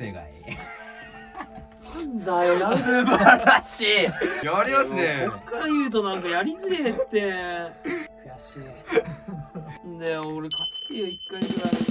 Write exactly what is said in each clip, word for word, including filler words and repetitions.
正解。 なんだよ、やる素晴らしい。やりますね。 こっから言うとなんかやりづれえって。悔しい。んだよ、俺勝ちてえよ、一回ぐらい。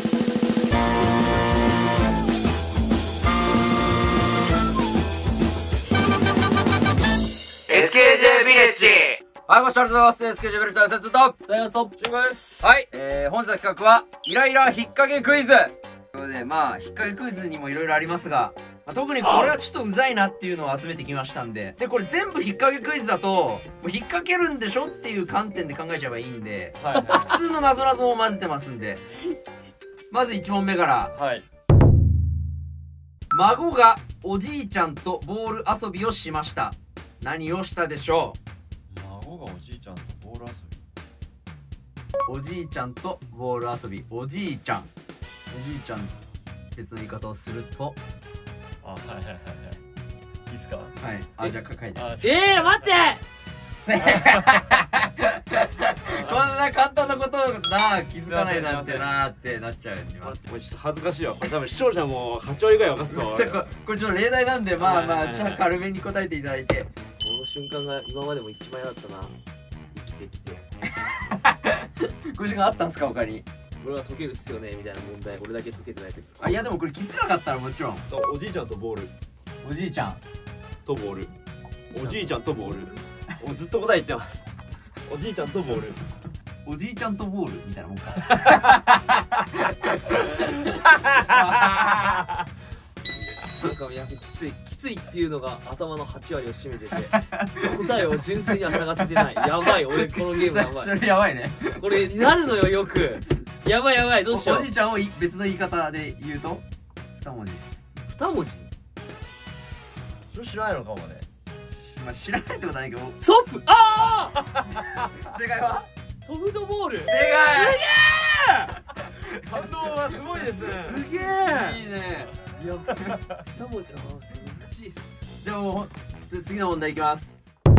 エスケージェー ビレッジ。 はい、ご視聴ありがとうございます。エスケージェー ビレッジの説と、 さよそっ。 しゅうごです。 はい、えー、本日の企画は、イライラ引っ掛けクイズ。ということで、まあ、引っ掛けクイズにもいろいろありますが、まあ、特にこれはちょっとうざいなっていうのを集めてきましたんで。で、これ全部引っ掛けクイズだと、もう引っ掛けるんでしょっていう観点で考えちゃえばいいんで、 はいは普通の謎々も混ぜてますんで。まずいち問目から。 い。はい。 孫がおじいちゃんとボール遊びをしました。何をしたでしょ孫がおじいちゃんとボール遊う？おじいちゃんとボール遊び。おじいちゃん。おじいちゃん。別の言い方をすると。 び。あ、はいはいはいはい。いいっすか？ はい。あ、じゃあ書いて。 あ、 えー、待ってこんな簡単なことな気づかないなんてなーってなっちゃいます。 もうちょっと恥ずかしいわ。これ多分視聴者もはち割ぐらい分かってたわ。 ここれちょっと例題なんで、まあまあ、 はいはいはいちょっと軽めに答えていただいて。 この瞬間が今までも一番嫌だったな。生きてきて。 こういう時間あったんですか他に？ これは解けるっすよねみたいな問題、俺だけ解けてない時。 あ、いやでもこれ気づかなかったらもちろん。 おじいちゃんとボールおじいちゃんとボール。おじいちゃんとボール。もうずっと答え言ってます。おじいちゃんとボール。 おじいちゃんとボールみたいなもんか。 なんかやきついきついっていうのが頭のはち割を占めてて、答えを純粋には探せてない。やばい、俺このゲームやばい。 それやばいね。 これなるのよ、よく。やばいやばい、どうしよう。 おじいちゃんを別の言い方で言うと二文字です。 二文字？ それ知らないのかもね。 まあ知らないってことはないけど。 ソフああ正解はソフトボール。 正反応はすごいですね。 すげえ。 解。いいね。 いや、二文字、ああ、難しいっす。 じゃあもう次の問題いきます。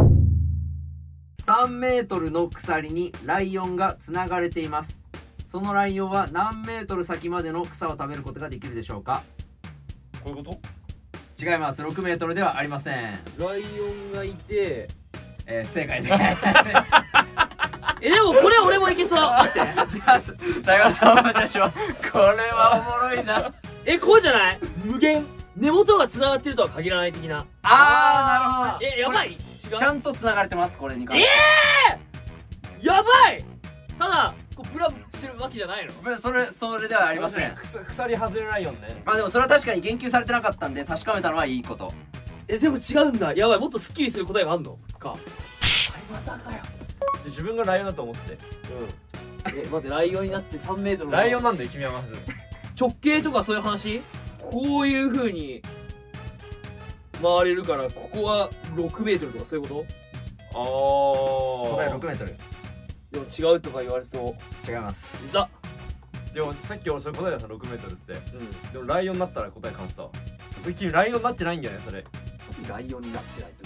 さんメートルの鎖にライオンがつながれています。そのライオンは何メートル先までの草を食べることができるでしょうか？ こういうこと？ 違います。ろくメートルではありません。 ライオンがいて、 えー、正解でえ、でもこれ俺もいけそう。待って。 違います。さよさんお待ちしょう。これはおもろいな。 え、こうじゃない？無限根元が繋がってるとは限らない的な。 あー、なるほど。 え、やばい。違う。 ちゃんとつながれてます。これに関しえて。 えー、やばい。ただこうブラブラしてるわけじゃないの？ それそれではありません。 鎖外れないよね。 まあでもそれは確かに言及されてなかったんで確かめたのはいいこと。 え、でも違うんだ。やばい、もっとスッキリする答えがあんのか。またかよ。 自分がライオンだと思って。 え、待って、ライオンになってさんメートル。 ライオンなんで君はまず。 直径とかそういう話？こういう風に回れるから、ここはろくメートルとかそういうこああ。 答えろくメートル。 と？でも違うとか言われそう。 違います。 ザ。 でもさっき俺それ答えたさろくメートルって。 うん。 でもライオンになったら答え変わったわ。それ君ライオンになってないんだよねそれ。 ライオンになってないと。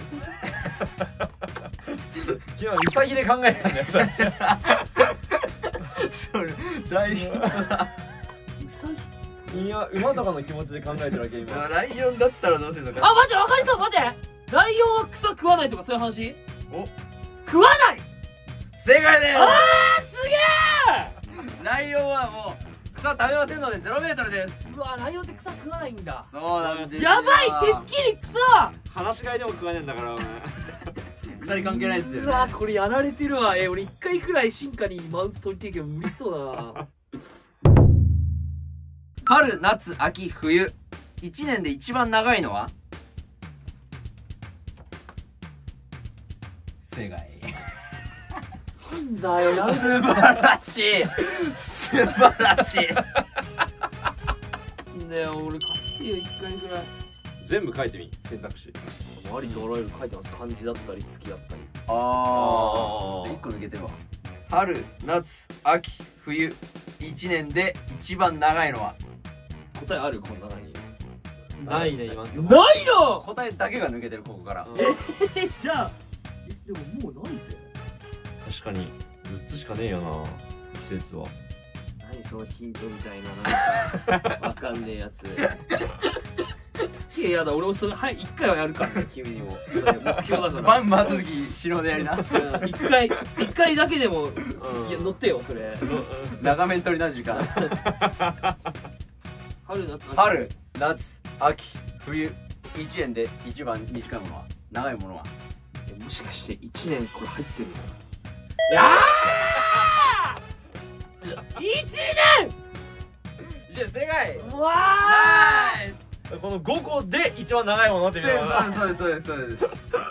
君はウサギで考えたんだよそれ。 それ大ヒントだ。 ウサギ？ いや馬とかの気持ちで考えてるわけ今。 ライオンだったらどうするのか。 あ、待って、わかりそう。待って、ライオンは草食わないとかそういう話？ お、 食わない。 正解だよ。 あー、すげえ。 ライオンはもう草食べませんのでゼロメートルです。 うわ、ライオンって草食わないんだ。 そうなんですよ。 やばい、てっきり草。 話し飼いでも食わねえんだからお前。 鎖関係ないですよね。 うわ、これやられてるわ。え、俺一回くらい進化にマウント取りてえけど無理そうだな。 春、夏、秋、冬、一年で一番長いのは？正解。 なんだよ、やる。 素晴らしい。素晴らしい。 んだよ、俺勝ちてえよ、一回くらい。 全部書いてみ選択肢。 ありとあらゆる書いてます。漢字だったり月だったり。 あああ。一個抜けてるわ。春、夏、秋、冬、一年で一番長いのは？ 答えある？この中に。 ないね今んとこ。 ないの？ 答えだけが抜けてる、ここから。 え、じゃあ、え、でももうないぜ。 確かにむっつしかねえよな季節は。 何そのヒントみたいな、なんかわかんねえやつ。 げえやだ。俺もそれはい一回はやるからね、君にもそれ目標だから。 バン回った時白でやりな。 うん一回一回だけでも、いや乗ってよそれ。 長めに取りな時間。 春夏秋。 春、夏、秋、冬、一年で一番短いものは、長いものは。 えもしかして一年これ入ってるの？ いや一年。 ー！正解。 うわナイス。 このごこで一番長いものってみたいな。 そうですそうですそうです。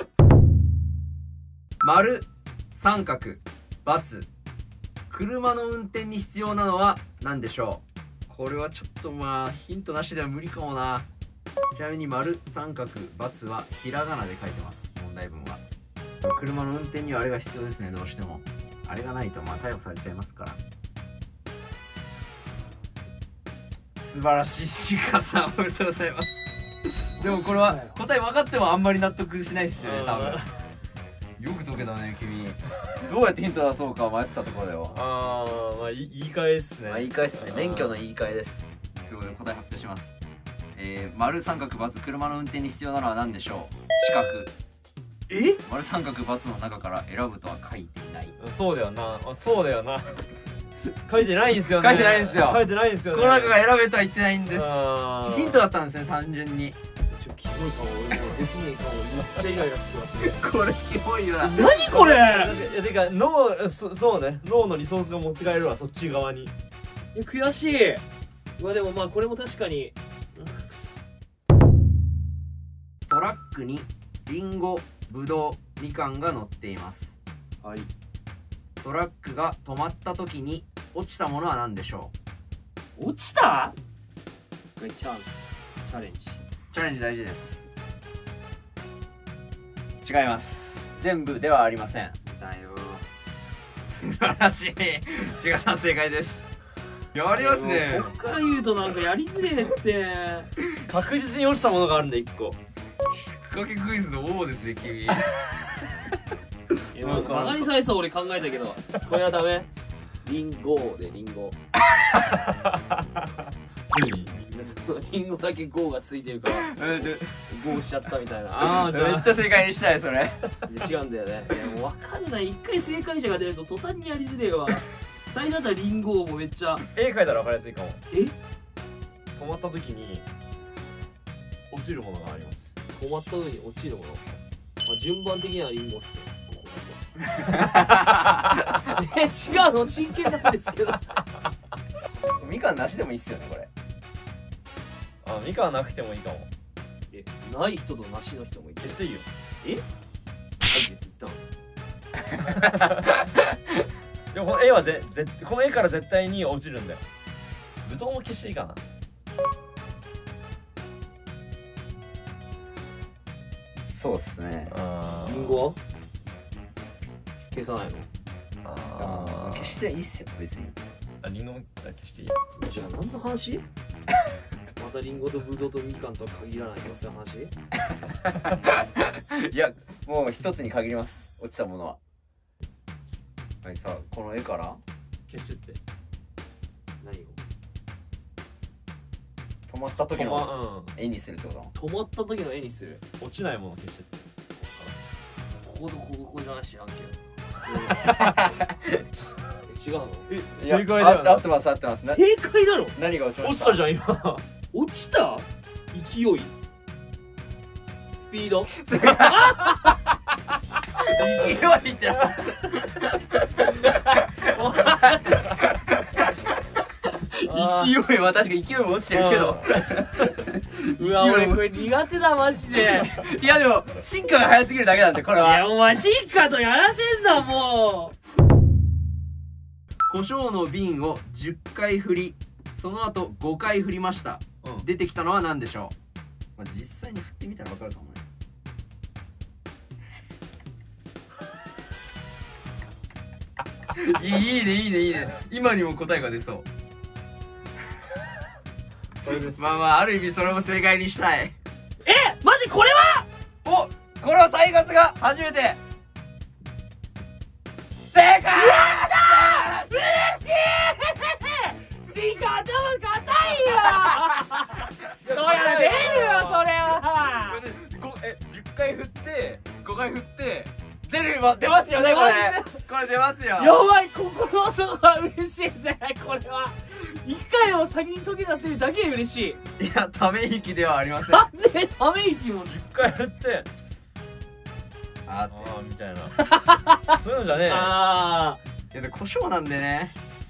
丸、三角、×。車の運転に必要なのは何でしょう？これはちょっとまあヒントなしでは無理かもな。ちなみに丸、三角、×はひらがなで書いてます、問題文は。車の運転にはあれが必要ですね、どうしても。あれがないとまあ逮捕されちゃいますから。素晴らしい、シカさんおめでとうございます。でもこれは答え分かってもあんまり納得しないっすよね、多分。よく解けたね、君。どうやってヒント出そうか迷ってたところだよ。 あー、まあい言い換えっすね。 まあ言い換えっすね、免許の言い換えです。ということで答え発表します。えー、丸三角×車の運転に必要なのは何でしょう？四角。 え？ 丸三角×の中から選ぶとは書いていない。 そうだよな、あそうだよな。書いてないんすよね。 書いてないんすよ書いてないんすよね。 この中が選べとは言ってないんです。 あーヒントだったんですね、単純に。 ちょキモいかも。俺もうできねえかも。めっちゃイライラするわそれ。 これキモいよな。 何これ？ いやてか脳そそうね、脳のリソースが持って帰るわ、そっち側に。 いや悔しい。まあでもまあこれも確かに。 トラックにリンゴ、ブドウ、みかんが乗っています。 はい。 トラックが止まった時に落ちたものは何でしょう？ 落ちた？チャンス。チャレンジ。 チャレンジ大事です。違います。全部ではありません。 だよ。 素晴らしい。志賀さん正解です。やりますね。 こっから言うとなんかやりづれえって。 確実に落ちたものがあるんで一個。 引っ掛けクイズの王ですね、君。 なんかバカにされそう俺考えたけど、これはダメ。リンゴでリンゴ。リンゴだけゴーがついてるからゴーしちゃったみたいな。 ああ、 めっちゃ正解にしたいそれ。 違うんだよね。いやもう分かんない。一回正解者が出ると途端にやりづれえわ。最初だったらリンゴもめっちゃ絵描いたら分かりやすいかも。 え？ 止まった時に落ちるものがあります。 止まった時に落ちるもの、まあ、順番的にはリンゴっすね。え違うの？真剣なんですけど。 みかんなしでもいいっすよね、これ。 あ、みかんなくてもいいかも。 えない人となしの人もいる。 消していいよ。 え？はいって言ったの。 でもこの絵はぜぜこの絵から絶対に落ちるんだよ。ぶどうも消していいかな。 そうっすね。 あリンゴは消さないの？ あ消していいっすよ、別に。 あ、リンゴも消していい。 じゃあ何の話？またリンゴとブドウとみかんとは限らないよ、そういう話？ いや、もう一つに限ります、落ちたものは。はいさ、この絵から消してって。何を？ 止まった時止のま絵にするってこと？ 止まった時の絵にする。 うん、落ちないもの消してって。 こことここここじゃない知らんけど。え違うの？ え、 いや正解だよな。 あ合ってます合ってます。な正解なの？ 何が落ちました？ 落ちたじゃん今。 落ちた？勢い？スピード？ 勢いって勢いは確かに勢いも落ちてるけど。 うわ俺これ苦手だマジで。 いやでも進化が早すぎるだけなんで、これいやは。 お前進化とやらせんだもう。 胡椒の瓶をじゅっかい振り、その後ごかい振りました。 うん、 出てきたのは何でしょう？まあ、実際に振ってみたら分かるかもね。いいいいねいいねいいね。今にも答えが出そう。まあまあある意味それも正解にしたい。 えマジこれは？ お、これはサイガスが初めて正解。やったー！嬉しい。進化頭硬いよ。そりゃ出るよそれは。 じゅっかい振ってごかい振って出る今出ますよねこれマこれ出ますよ。 やばい、心の底から嬉しいぜこれは。一回を先に解けたっていうだけで嬉しい。 いやため息ではありません。 なんでため息もじゅっかい振ってあああみたいなそういうのじゃねえよ。 あいやで胡椒なんでね。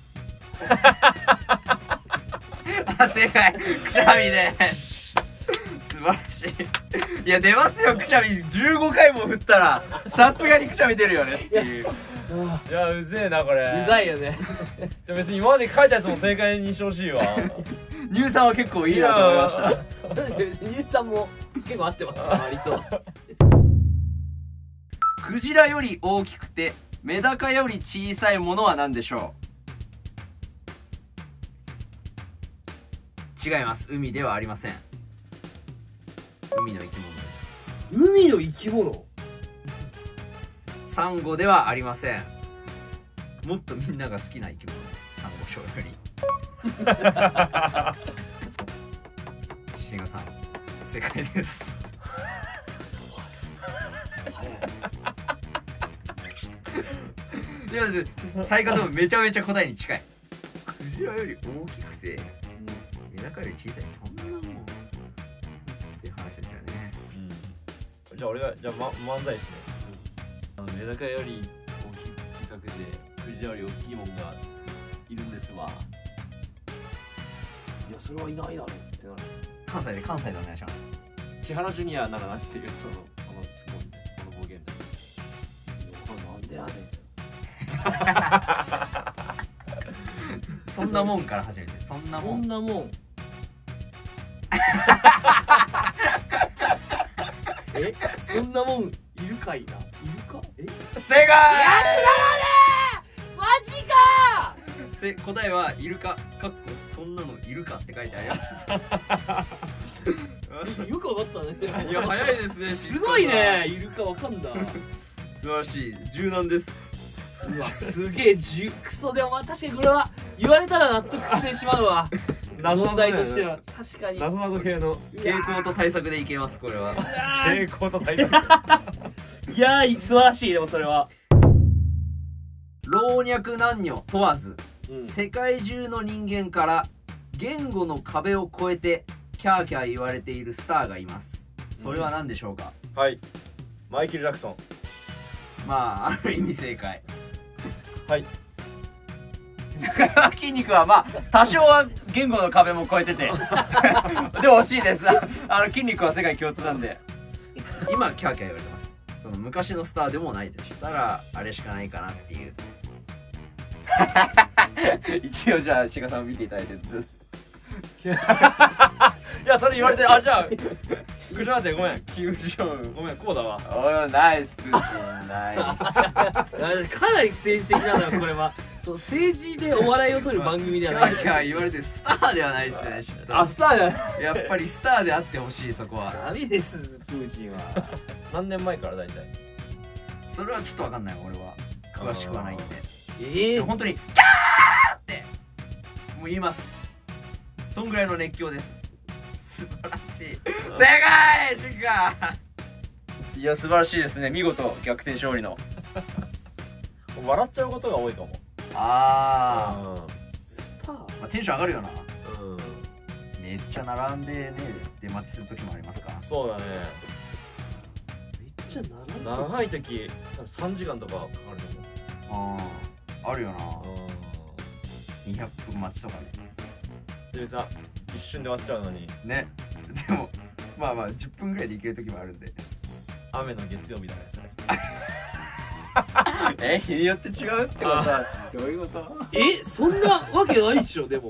あ正解くしゃみで素晴らしい。いや出ますよくしゃみじゅうごかいも振ったらさすがにくしゃみ出るよねっていう。 いやうぜえなこれ。 うざいよね。 でも別に今まで書いたやつも正解にしてほしいわ。 乳酸は結構いいなと思いました。 私別に乳酸も結構合ってます割と。 クジラより大きくてメダカより小さいものは何でしょう。違います。海ではありません。海の生き物。 海の生き物。 サンゴではありません。もっとみんなが好きな生き物です。サンゴ礁より。シンガさん正解です。いや最下でもめちゃめちゃ答えに近い。クジラより大きくてメダカより小さい、そんなもんっていう話ですよね。 うん、じゃあ俺がじゃあ、ま、漫才師ね。あのメダカより大き小さくてクジラより大きいもんがいるんですわ。 いやそれはいないだろってなる。 関西で関西でお願いします。 千原ジュニアならなんていうそのこのツッコミこの暴言だ。 なんでやねん。 そんなもんから始めて。そんなもん。 そんなもん。え、そんなもんいるかいな。いるか？え？ 正解。 やったねー。マジかー。せ答えはイルカ。かっこそんなのいるかって書いてあります。 よくわかったね。 いや早いですね。 すごいね。イルカわかんだ。 素晴らしい。柔軟です。 うわすげえじゅクソでも確かにこれは言われたら納得してしまうわ。問題としては確かに謎々系の傾向と対策でいけますこれは。 傾向と対策。 いやー素晴らしい。でもそれは老若男女問わず、 うん、 世界中の人間から言語の壁を越えてキャーキャー言われているスターがいます。それは何でしょうか。 うん、はいマイケル・ジャクソン。 まあある意味正解。 はい筋肉はまあ多少は言語の壁も越えててでも惜しいです。あの筋肉は世界共通なんで今キャーキャー言われてます。その昔のスターでもないです。したらあれしかないかなっていう一応じゃあ志賀さんを見ていただいていやそれ言われてあじゃあクジラでごめんキム・ジョンごめんこうだわ。 おいナイスプーチンナイスかなり政治的なのよこれは。そう政治でお笑いを取る番組ではない。 キャーキャー言われてスターではないですね。 あスターじゃないやっぱりスターであってほしい。そこはダメですプーチンは。 何年前から大体。 それはちょっと分かんない俺は詳しくはないんで。 ええー、 本当にキャーってもう言います。そんぐらいの熱狂です。素晴らしい。正解シュガー。いや素晴らしいですね。見事逆転勝利の。 笑っちゃうことが多いかも。 ああスター、 まあ、テンション上がるよな。 うんめっちゃ並んでね出待ちする時もありますから。 そうだね。 めっちゃ並んでる。 長い時さんじかんとかかかるとあああるよな。 思う。 にひゃっぷん待ちとかね。 でさ一瞬で終わっちゃうのにね。でもまあまあじゅっぷんぐらいで行ける時もあるんで。 雨の月曜日だねそれ。 え日によって違うってことはどういうこと。 えそんなわけないっしょ。でも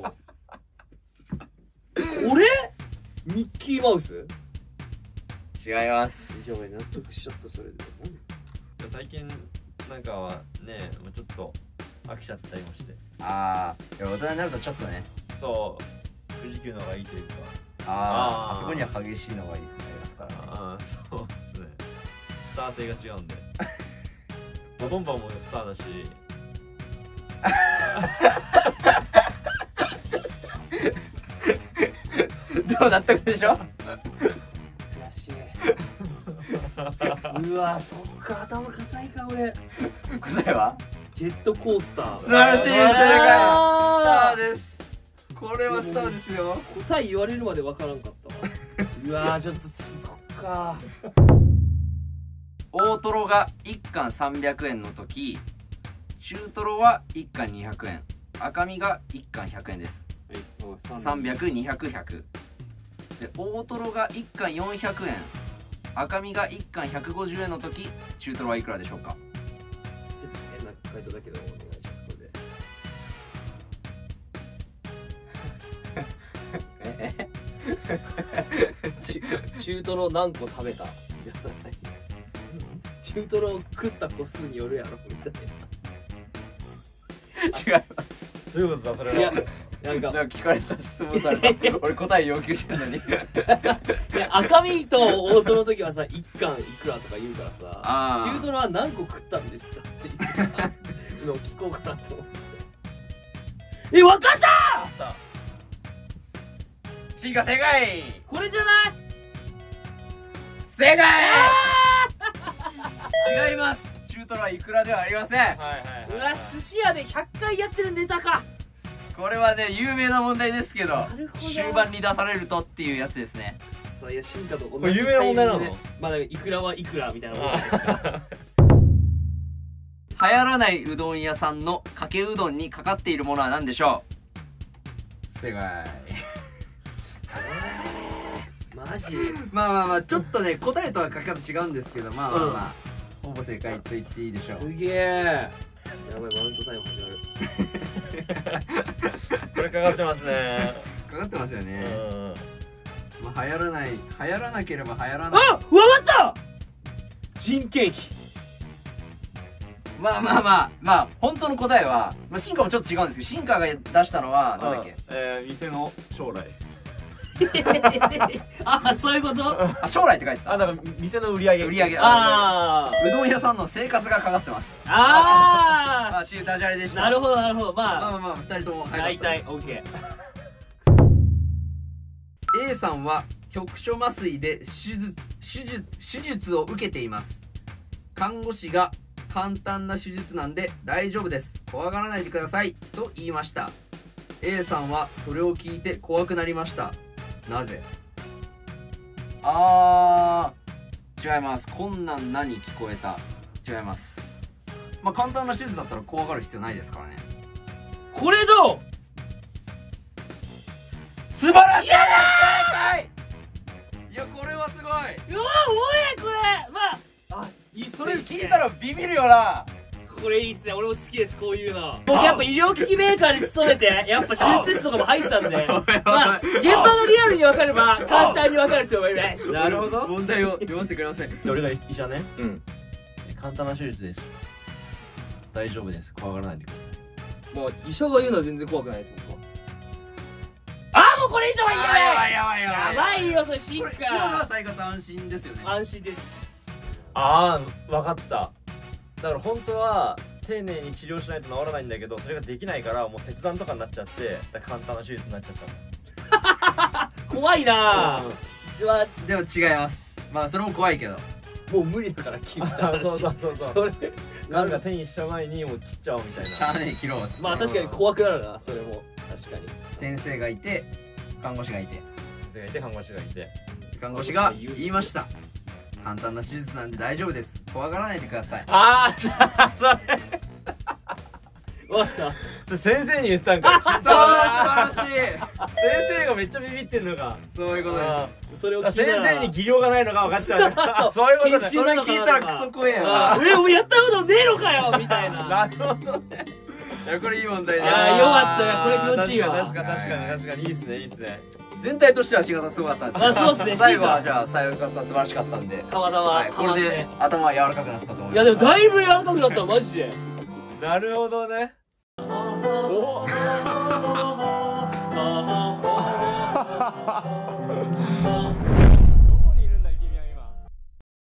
俺ミッキーマウス違います。 じゃあ俺納得しちゃった。それで最近なんかはねもうちょっと飽きちゃったりもして。 ああいや大人になるとちょっとね。 そう富士急の方がいいというか。 あああーあそこには激しいのがいいってなりますからね。 ああそうですね。スター性が違うんでボトンバーもスターだしでも納得でしょ。 悔しい。 うわそっか頭硬いか俺。 答えはジェットコースター。 素晴らしい、正解。スタあーです。これはスターですよ。 ー答え言われるまでわからんかったわ。うわーちょっとそっか。 大トロがいっかんさんびゃくえんの時、中トロはいっかんにひゃくえん、赤身がいっかんひゃくえんです。さんびゃく、にひゃく、ひゃくで、大トロがいっかんよんひゃくえん、赤身がいっかんひゃくごじゅうえんの時、中トロはいくらでしょうか？ ちょっと変な回答だけどお願いしますこれで。中中トロ何個食べた？中トロを食った個数によるやろみたい違います。 どういうことだそれは。 な。いやなんかなんか聞かれた、質問された。俺答え要求してんのに。 いや赤身と大トロの時はさいっかんいくらとか言うからさ、 あー中トロは何個食ったんですかっていうのを聞こうかなと思うんですけど。えわかったシンカ正解。 これじゃない？ 正解。違います。中トロはいくらではありません。 はいはいはい、 うわ寿司屋でひゃっかいやってるネタか。 これはね有名な問題ですけど、 なるほど終盤に出されるとっていうやつですね。 そういや進化と同これじ有名な問題なのタイミングでまあだからいくらはいくらみたいなもんじゃないですか。 流行らないうどん屋さんのかけうどんにかかっているものは何でしょう？正解。 マジ？ まあまあまあちょっとね答えとは書き方違うんですけど、まあまあまあ、ほぼ正解と言っていいでしょう。 すげえ。やばいマウントタイム始まる。 これかかってますね。 かかってますようね。 ん。 まあ流行らない、流行らなければ流行らない。 あ、わかった人件費。 まあまあまあまあ本当の答えは、まあ、進化もちょっと違うんですけど、進化が出したのはなんだっけ？ えー、店の将来。 あ、そういうこと？ あ、将来って書いてた。 あ、だから店の売り上げ。 売り上げ。 あうどん屋さんの生活がかかってます。 あああ、っていうダジャレでした。 なるほどなるほど。 まあままあまあ二人ともあ早かったです。 大体オッケー。 A さんは局所麻酔で手術手術手術を受けています。看護師が簡単な手術なんで大丈夫です、怖がらないでくださいと言いました。 A さんはそれを聞いて怖くなりました。なぜ？あー違います。困難なに聞こえた。違います。まあ簡単な手術だったら怖がる必要ないですからね。 これどう？ 素晴らしいです。正解。いやこれはすごい。 うわおいこれまああいいっすね。 それ聞いたらビビるよな。 これいいっすね。俺も好きですこういうの。僕やっぱ医療機器メーカーに勤めてやっぱ手術室とかも入ってたんでまあ現場がリアルに分かれば簡単に分かると思います。 なるほど。 問題を読ませてくれません。 で俺が医者ね。 うん。 簡単な手術です。大丈夫です。怖がらないでください。 もう医者が言うのは全然怖くないです僕は。あーもうこれ以上は言えない。 やばいやばいやばい。 やばいよそれ進これ今のは化。 最活安心ですよね。 安心です。 ああ、わかった。だから本当は丁寧に治療しないと治らないんだけど、それができないからもう切断とかになっちゃって、だから簡単な手術になっちゃったの。 怖いなうんぁ。はでも違います。まあそれも怖いけど。 もう無理だから切った話。 そうそうそうそうそれなんか手にした前にもう切っちゃおうみたいな。 しゃあねえ切ろうっつって。 まあ確かに怖くなるなそれも確かに。 先生がいて看護師がいて、 先生がいて看護師がいて。 看護師が言いました。簡単な手術なんで大丈夫です、怖がらないでください。 ああ、それわかった。 それ先生に言ったんか。 そう素晴らしい。 先生がめっちゃビビってんのか。 そういうことです。 あそれをー先聞いたら生に技量がないのが分かっちゃうね。 そうそういうことね。 研修それ聞いたらクソ怖えよな。 あーえお前やったことねえのかよみたいな。 なるほどね。 いやこれいい問題いね。 やーよかったよこれ気持ちいいわ。 確かに確かに確かにいいっすねいいっすね。 全体としては仕方すごかったですね。 あそうっすね最後はじゃあ最後が素晴らしかったんで、 たまたま、 はい、これで頭は柔らかくなったと思います。 いやでもだいぶ柔らかくなったマジで。 なるほどね。お